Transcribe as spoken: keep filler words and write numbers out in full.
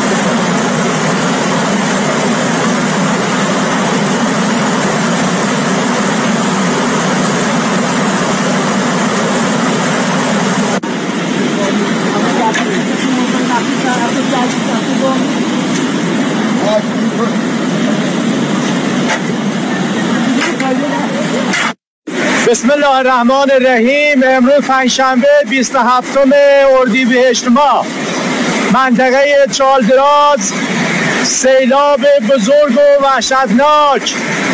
بسم الله الرحمن الرحیم. امروز پنجشنبه بیست و هفتم اردیبهشت ماه، منطقه چالدراز سیلاب بزرگ و وحشتناک